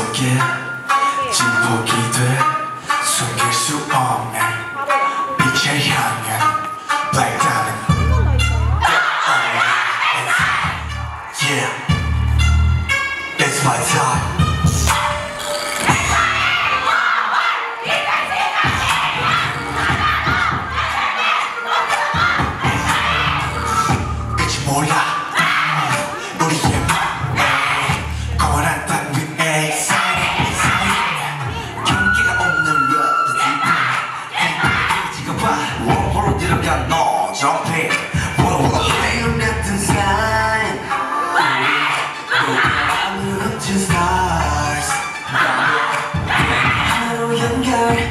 속에 진폭이 돼 숨길 수 없는 빛의 향연 Black Diamond Yeah It's my time 끝이 몰라 우리의 맘에 거울한 땅 위에 경계가 없는 러드 지금 봐 웜홀로 들어간 너 점핑 하얀 같은 사인 아무런 진 stars 하나로 연결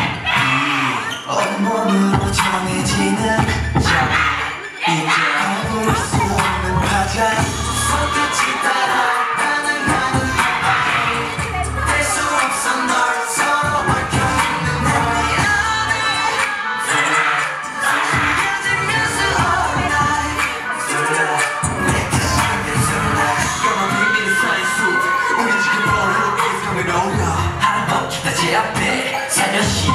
온몸으로 정해지는 이제 볼 수 없는 파장 손끝이 따라 반응하는 될 수 없어 널 서로 얽혀있는 내 안에 숨겨지면서 all night 내 뜻은 영원 비밀의 사이수 우리 지금 벌로 계속을 올려 한 번 기다지 앞에 살며시